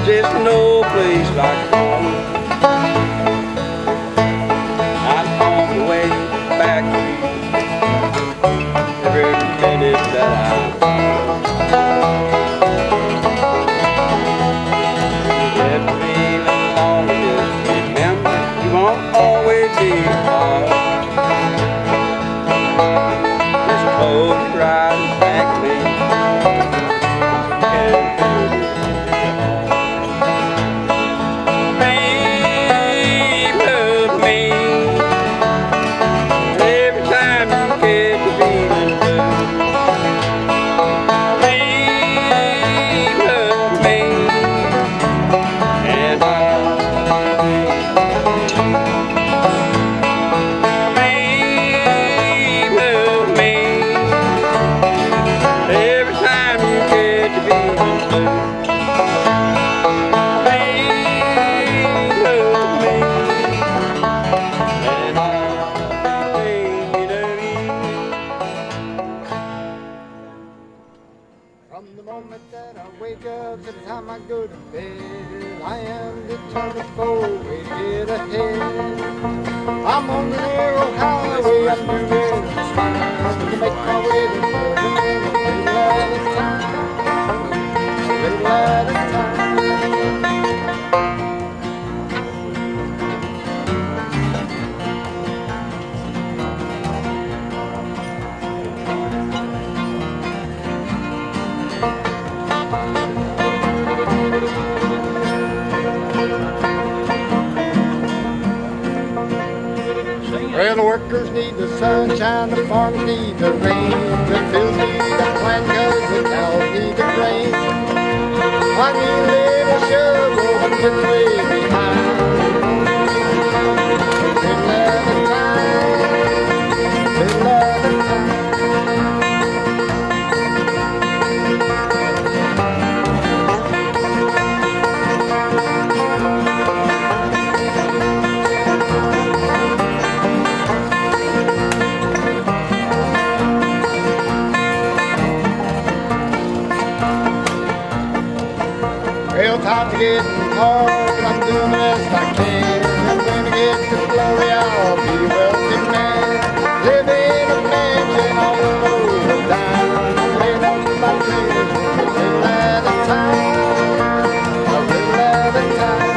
Just no place like home. I'm on the way back to you every minute that I'm home. If feeling lonely, just remember you won't always be apart. Just close your eyes and thank me. From the moment that I wake up to the time I go to bed, I am determined for a way to get ahead. I'm on the narrow highway, I'm moving to make my way to heaven, a little at a time, a little at a time. Well, the workers need the sunshine, the farmers need the rain, the fields need the plant, cause the cows need the grain. I need a little shovel to get way behind. Little at a time, little at a time. Well, time's getting hard, I'm doing the best I can. And when I get to glory, I'll be a wealthy man. Live in a mansion on the road of diamonds. Laying on my dreams, a little at a time, a little at a time.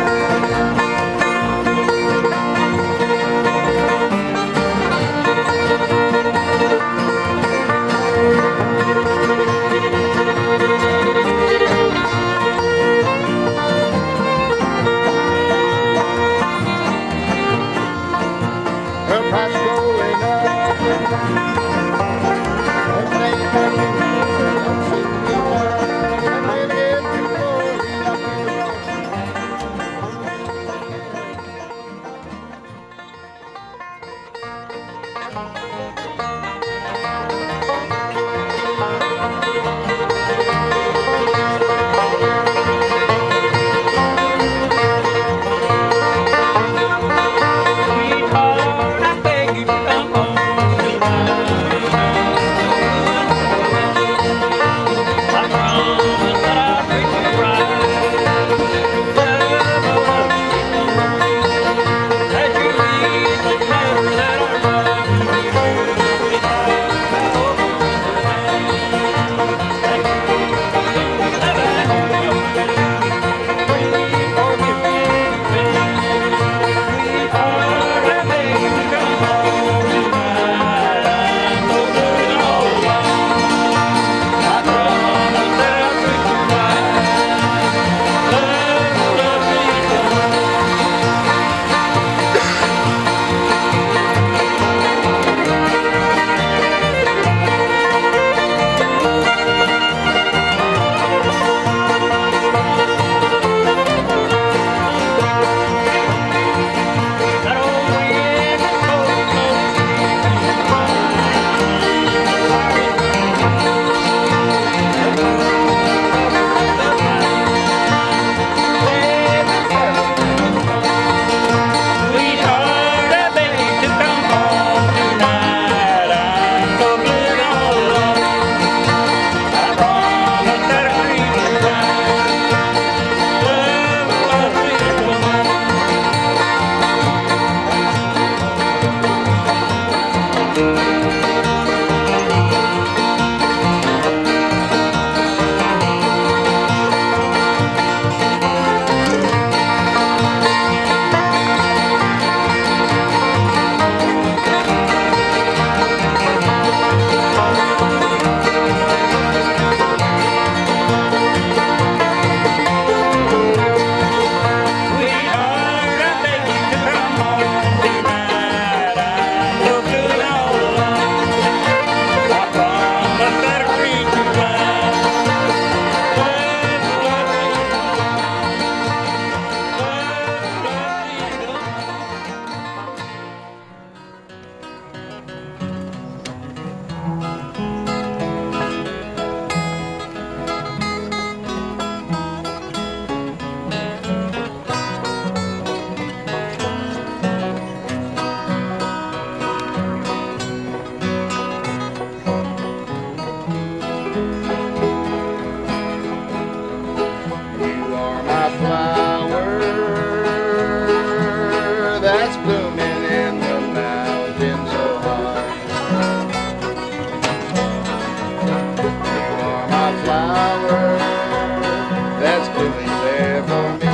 that's blooming there for me.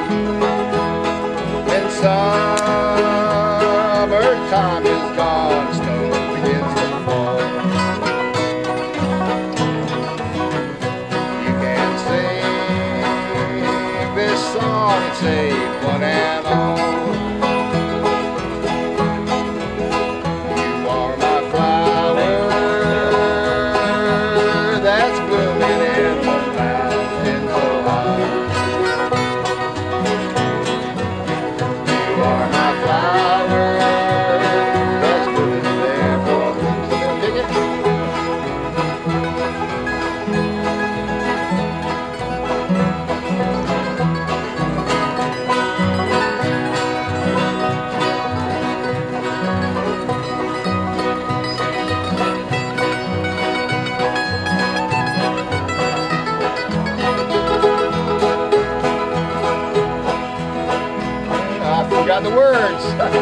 When summertime is gone, snow begins to fall. You can sing this song and save one and all. Got the words. So where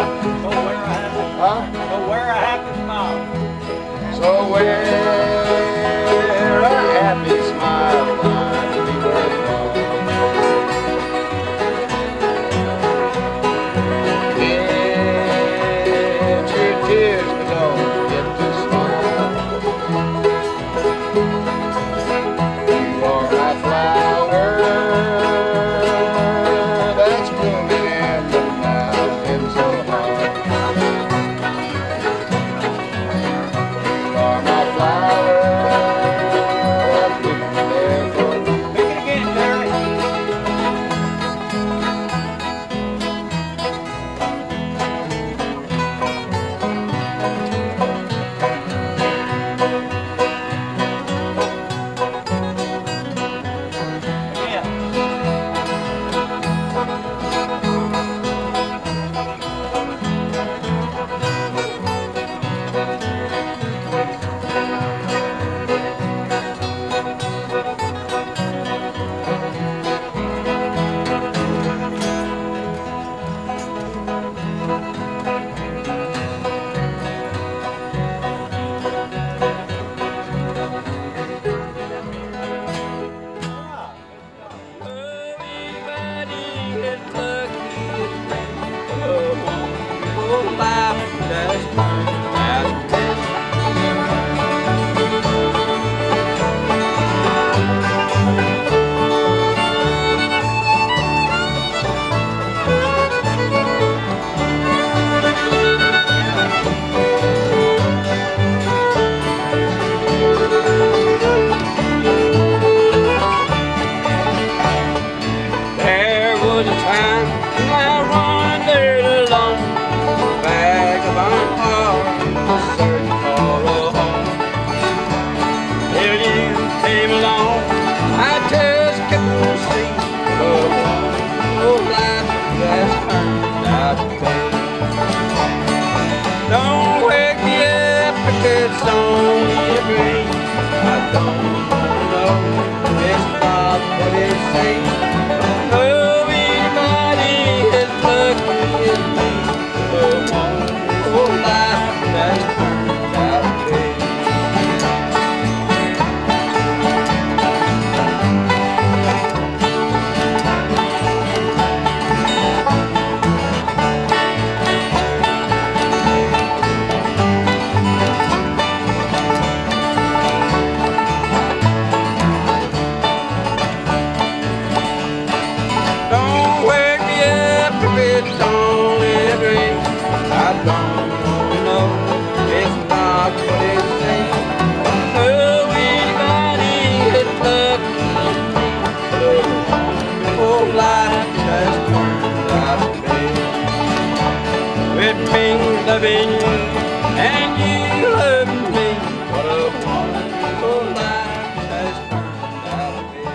a happy smile. So where a happy smile might be worthwhile. Get your tears, but don't forget to smile. You are my flower that's blooming in the mountain so high. You are my flower that's blooming there for me. Pick it again, Jerry. Again. There was a time when I wandered alone, vagabond heart, searching for a home. Till you came along, I just couldn't see the wonderful life that's turned out to be. Don't wake me up if it's only a dream. I don't know, it's not what it seems. Don't wake me up if it's only a dream. I don't know, it's not what it seems. Don't know anybody that's lucky to me. The whole life has turned out to be. With me loving you and you loving me, what a wonderful life has turned out to be.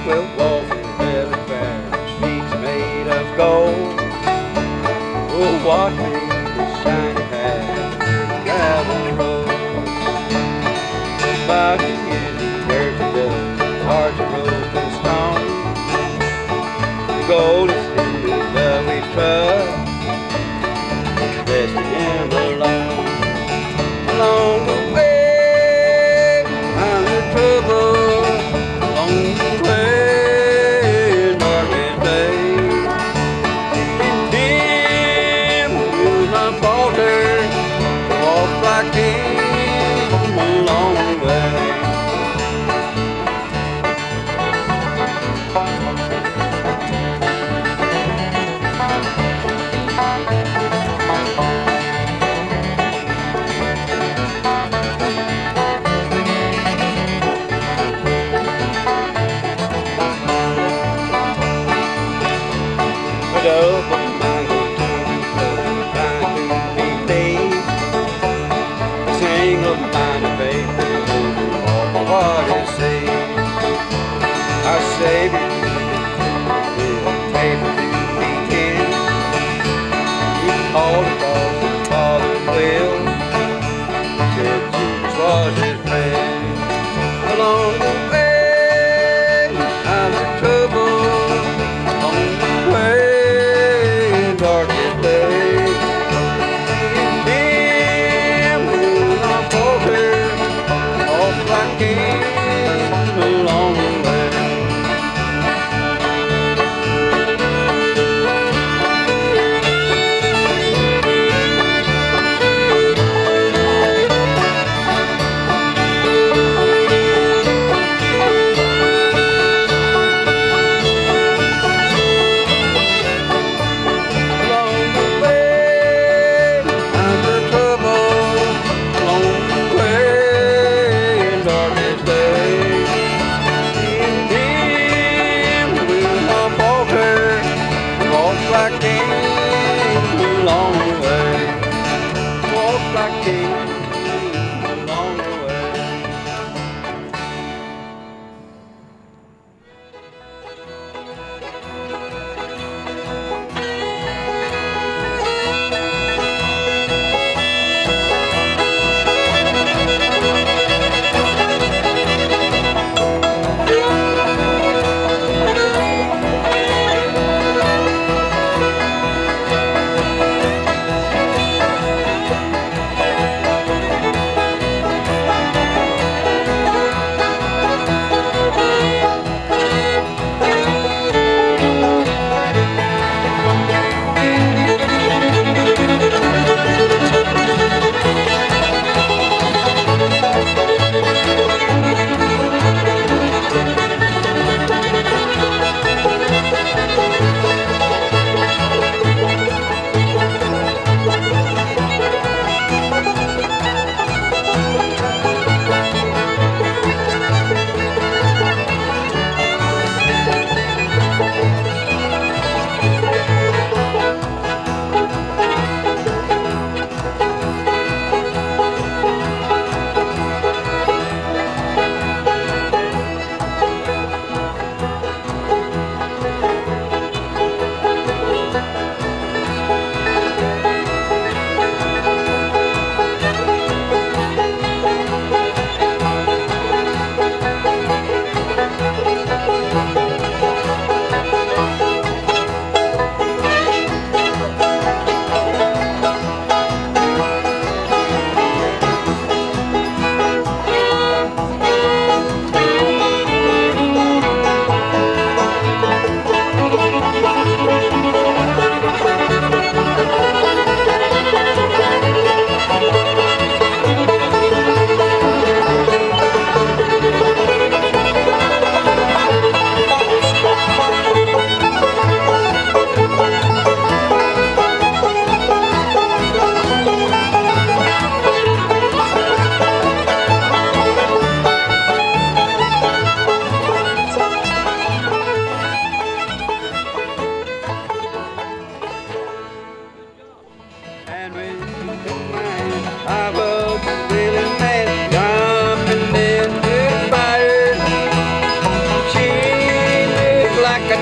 will walk very fast, streets made of gold. Oh, watch me the shiny hat, gravel road. Body is dirt and dust, hearts of broken stone. The gold is in the love we trust, resting in the alone. Along the way, I'm the trouble. Along the way, darkest day. Dim will not falter, walk like him along the way. Up on my guitar, trying to be laid. Sing of mine of faith, all my heart is saved. Our Savior will paper to be hid. We called across the Father's will, said Jesus was his friend. Along the way, I'm in trouble. Along the way, darkest day. Dim will not falter, off like him along the way.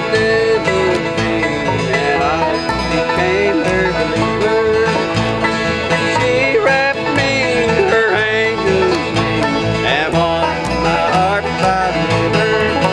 devil dream, and I became her believer. She wrapped me in her angel's wing and won my heart by the river.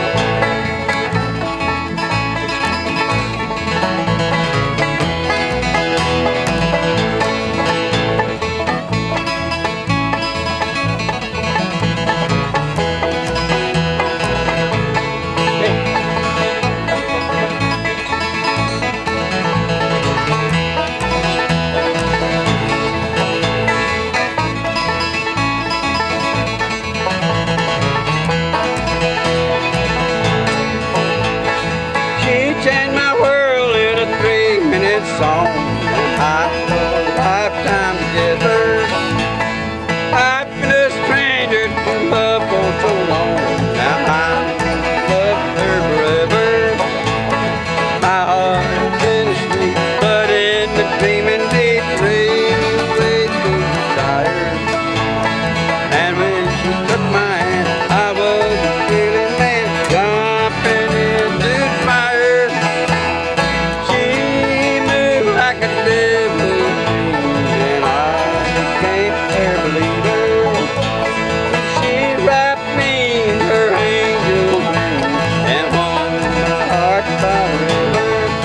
Changed my world in a 3-minute song. I know a lifetime together. I've been a stranger to love for so long. Now I love her forever. My heart's in sleep, but in the dreaming deep dream, waking tired. And when she took my hand, I was a feeling man, jumping into the fire. She moved like a devil dream, and I became her believer. She wrapped me in her angel wing and won my heart by the river.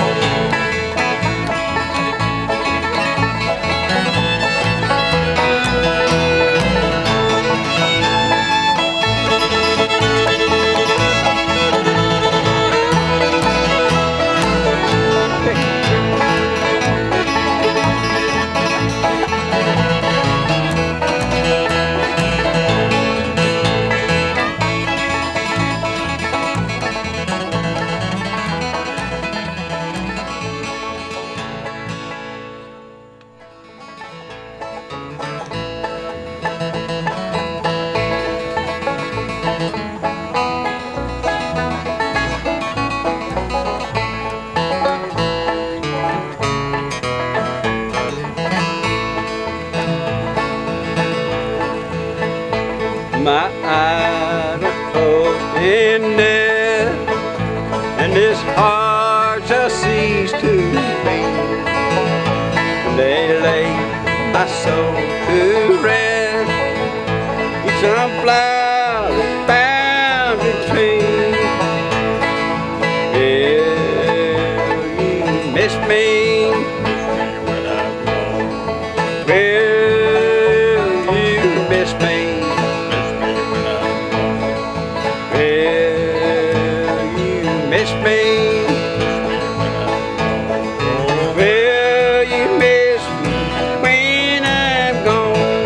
My eyes are closed in death, and this heart shall cease to beat. They lay my soul to rest, eat some flowers bound in trees. Will you miss me? Will you miss me? Miss me? Will you miss me when I'm gone?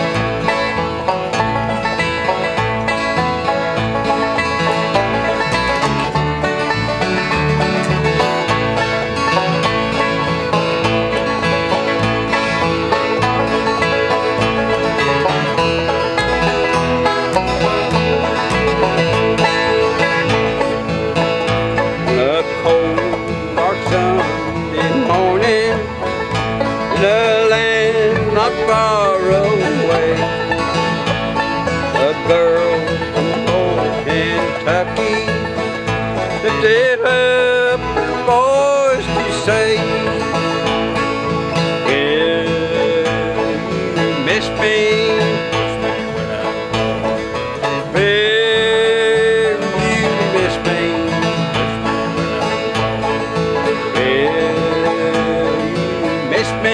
Not far away, a girl from old Kentucky lifted up her voice to say, will you miss me? Will you miss me? Will you miss me?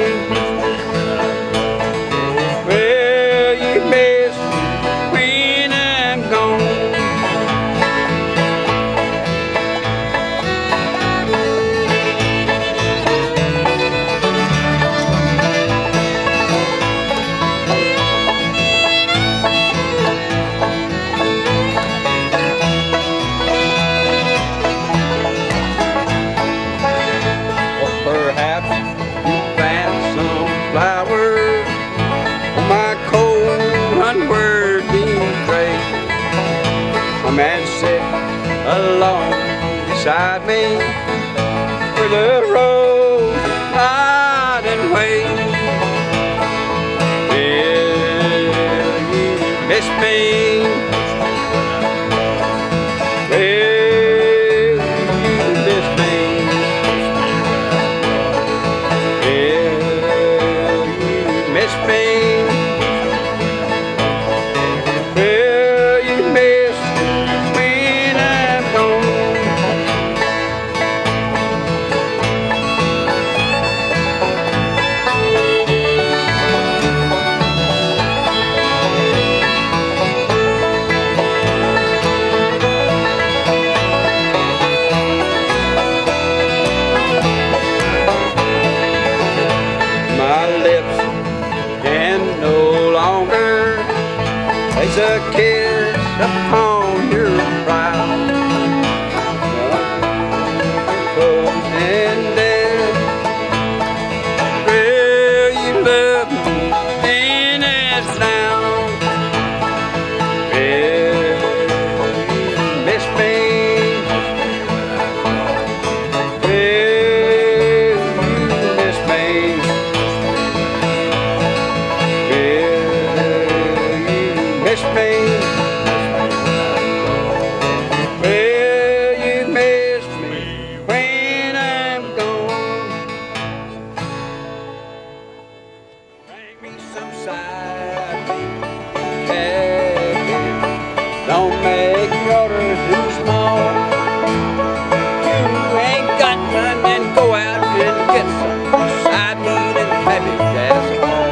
Man sit alone beside me where the road hide and wait. Will you miss me? Will you a kiss upon your brow. Closing dead. Well, you love me then as now. Well, you miss me. Well, you miss me. Well, you miss me. Well, you miss me when I'm gone. Bring me some sardine, cabbage. Don't make your orders too small. You ain't got none, then go out and get some sardine and cabbage, that's all.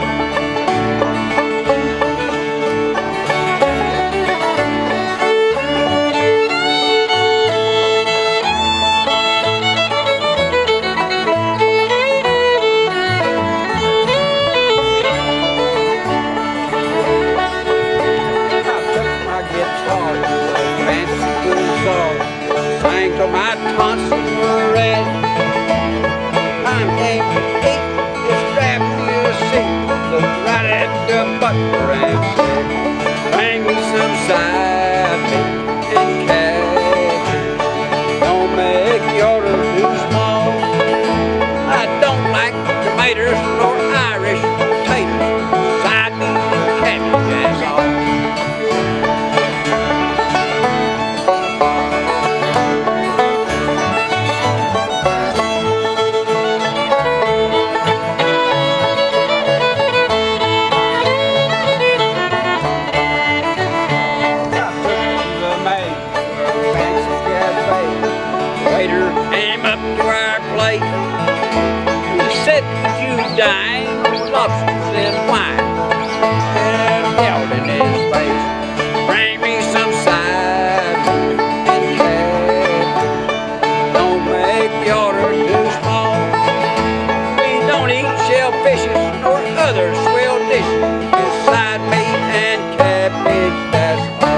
Sang till my tonsils were red. I'm ain't just grab me a seat, look right at the butler and said, bring me some sardine and cabbage. Don't make the order too small. I don't like tomatoes nor Irish potatoes. Sardine and cabbage, that's all. Waiter came up to our plate. He said, "Would you dine with lobsters and wine?" And yelled in his face, "Bring me some sardine and cabbage. Don't make the order too small. We don't eat shellfishes nor other swell dishes. Just side meat and cabbage, that's all."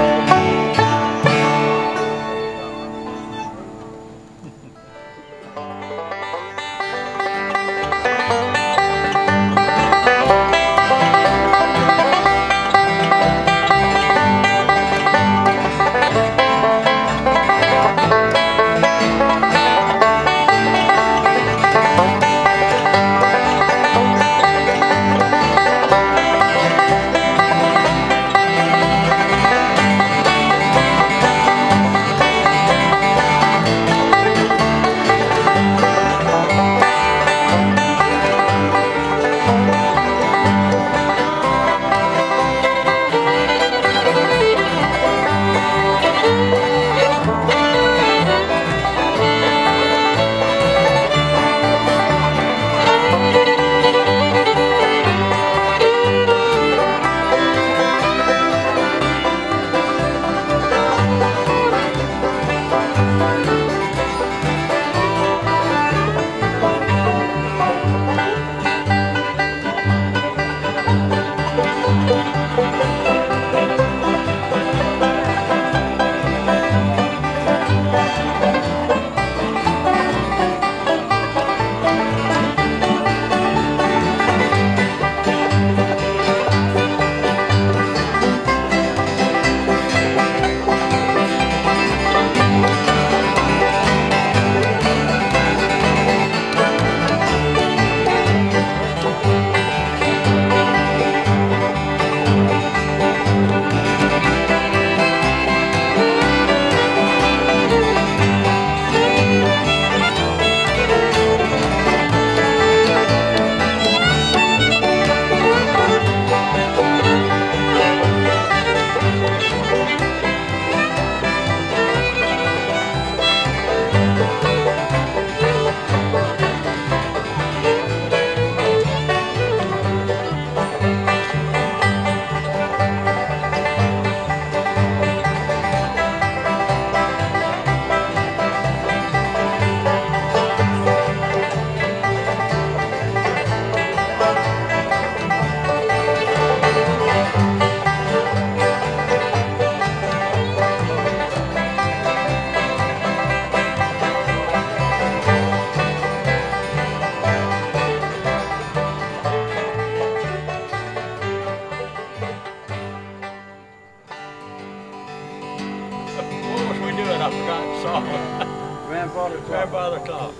song. Grandfather Clock. Grandfather Clock.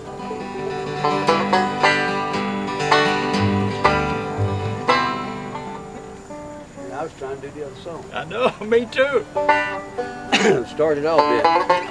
I was trying to do the other song. I know, me too. Started off it.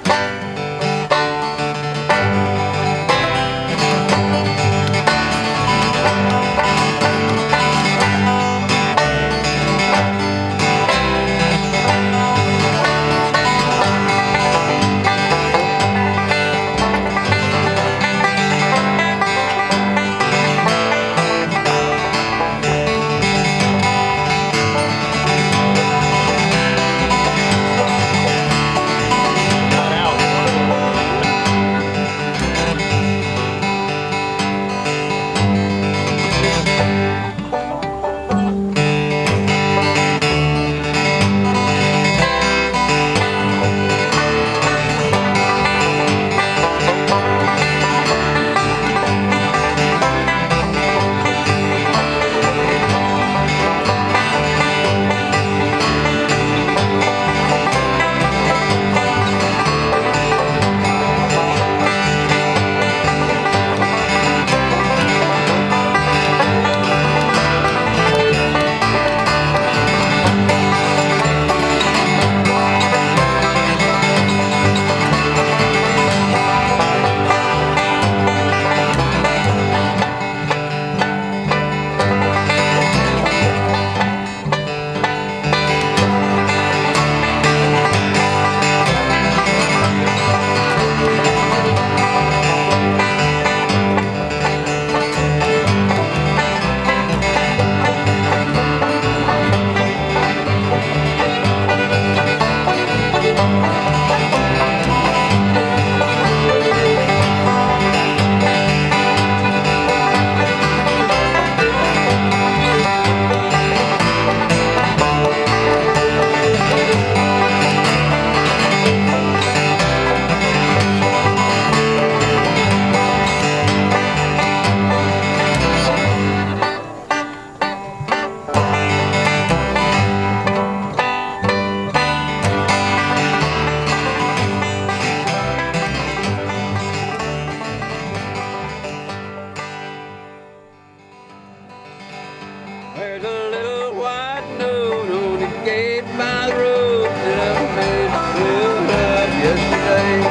There's a little white note on the gate by the road that I made pulled up yesterday.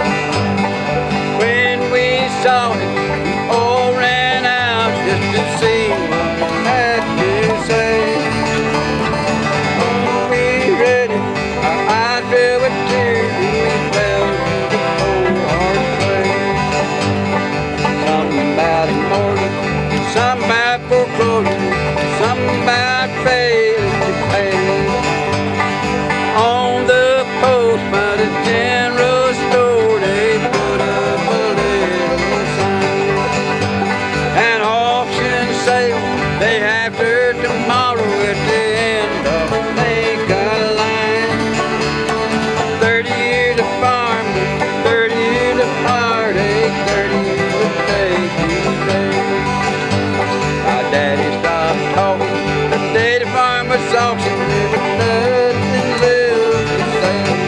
When we saw it, we all ran out just to see what it had to say. When we read it, our eyes filled with tears and we fell to the cold hard place. Something about a mortgage, something about foreclosure, something about failing to pay. On the post by the general store, they put up a little sign. An auction sale day after tomorrow at the end of the Lincoln line. 30 years of farming, 30 years of heartache, 30 years of day to day. My daddy stopped talking the day the farm was auctioned. There was nothing left to say.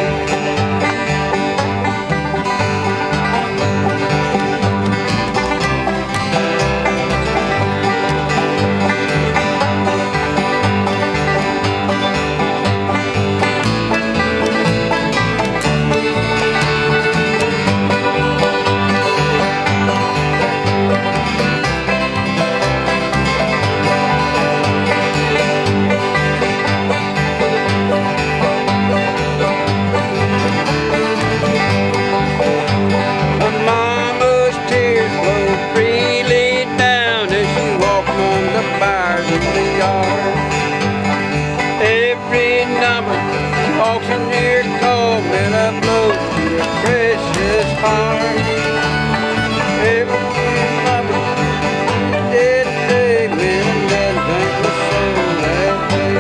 Every number auctioneer called me a blow to a precious farm. Every number did day when that drink was sold that day.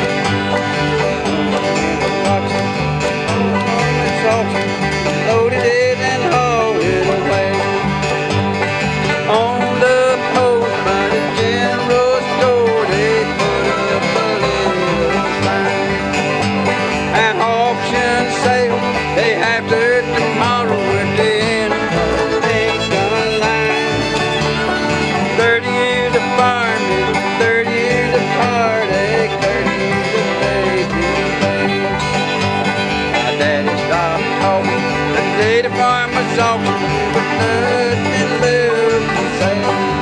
This auction loaded it and hauled it away. On the post by the general store, they put up a little sign. An auction sale day after tomorrow farmer's auction with nothing left to say.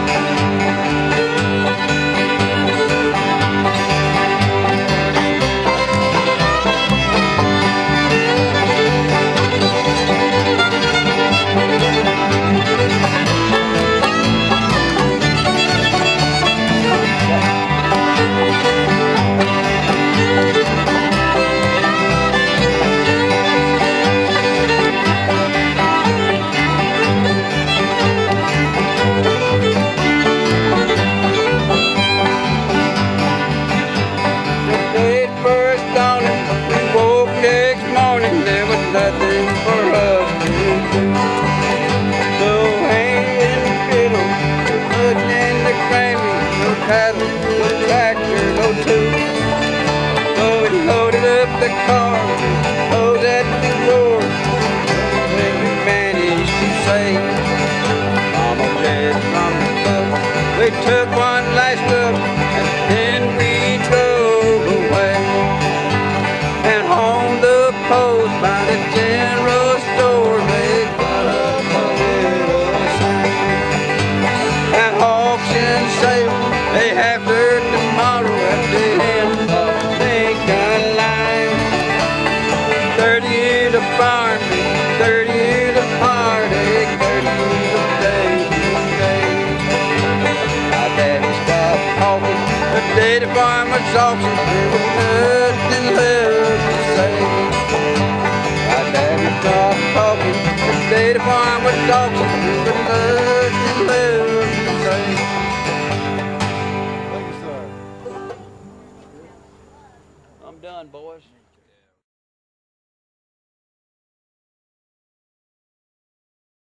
Nothing for us to do. No hay in the fiddle, nothing in the cranny, no cattle, no tractor, no tool. So we loaded up the car, rode at the door, and we managed to save. Mama dead from the boat. We took one last look, and then we drove away. And home the post by the general store, they got up a little sign. An auction sale, they have there tomorrow at the end of Lincoln line. 30 years of farming, 30 years of heartache, 30 years of day to day. My daddy stopped talking, the day the farmer's auction, there was nothing left to say. My daddy stopped talking, the day the farmer's auction.